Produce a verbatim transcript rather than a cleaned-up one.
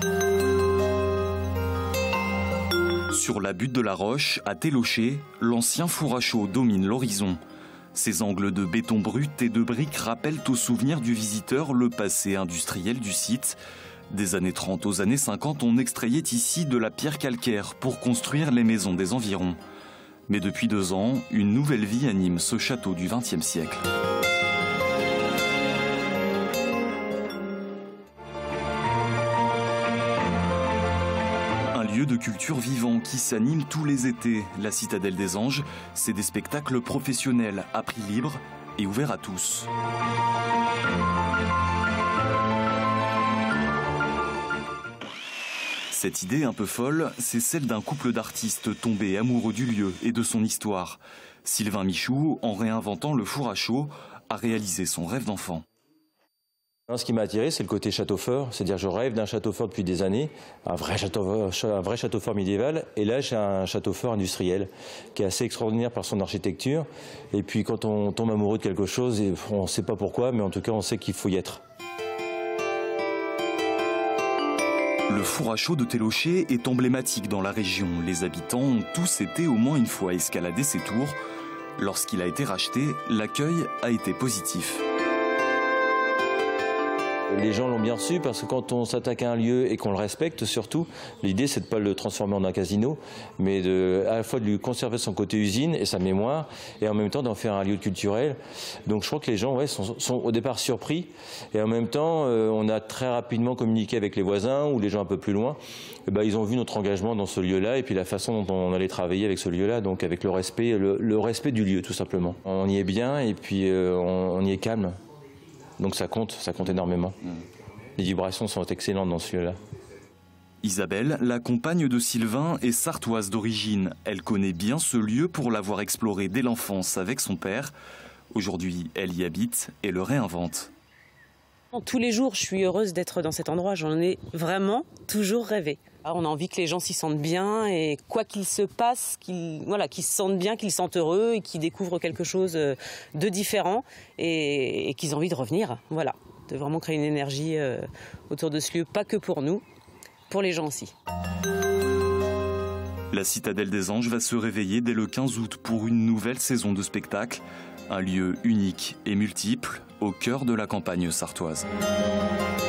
Sur la butte de la Roche, à Télocher, l'ancien four à chaux domine l'horizon. Ces angles de béton brut et de briques rappellent au souvenir du visiteur le passé industriel du site. Des années trente aux années cinquante, on extrayait ici de la pierre calcaire pour construire les maisons des environs. Mais depuis deux ans, une nouvelle vie anime ce château du vingtième siècle. Lieu de culture vivant qui s'anime tous les étés. La Citadelle des Anges, c'est des spectacles professionnels à prix libre et ouverts à tous. Cette idée un peu folle, c'est celle d'un couple d'artistes tombés amoureux du lieu et de son histoire. Sylvain Michou, en réinventant le four à chaux, a réalisé son rêve d'enfant. Ce qui m'a attiré, c'est le côté château fort, c'est-à-dire je rêve d'un château fort depuis des années, un vrai château, un vrai château fort médiéval, et là j'ai un château fort industriel qui est assez extraordinaire par son architecture, et puis quand on tombe amoureux de quelque chose, on ne sait pas pourquoi, mais en tout cas on sait qu'il faut y être. Le four à chaux de Télocher est emblématique dans la région. Les habitants ont tous été au moins une fois escalader ses tours. Lorsqu'il a été racheté, l'accueil a été positif. Les gens l'ont bien reçu parce que quand on s'attaque à un lieu et qu'on le respecte surtout, l'idée c'est de ne pas le transformer en un casino, mais de, à la fois de lui conserver son côté usine et sa mémoire, et en même temps d'en faire un lieu culturel. Donc je crois que les gens ouais, sont, sont au départ surpris, et en même temps euh, on a très rapidement communiqué avec les voisins ou les gens un peu plus loin. Et ben, ils ont vu notre engagement dans ce lieu-là et puis la façon dont on allait travailler avec ce lieu-là, donc avec le respect, le, le respect du lieu tout simplement. On y est bien et puis euh, on, on y est calme. Donc ça compte, ça compte énormément. Les vibrations sont excellentes dans ce lieu-là. Isabelle, la compagne de Sylvain, est sartoise d'origine. Elle connaît bien ce lieu pour l'avoir exploré dès l'enfance avec son père. Aujourd'hui, elle y habite et le réinvente. Tous les jours, je suis heureuse d'être dans cet endroit. J'en ai vraiment toujours rêvé. On a envie que les gens s'y sentent bien et quoi qu'il se passe, qu'ils voilà, qu'ils se sentent bien, qu'ils se sentent heureux et qu'ils découvrent quelque chose de différent et, et qu'ils aient envie de revenir. Voilà, de vraiment créer une énergie euh, autour de ce lieu, pas que pour nous, pour les gens aussi. La Citadelle des Anges va se réveiller dès le quinze août pour une nouvelle saison de spectacle. Un lieu unique et multiple au cœur de la campagne sartoise.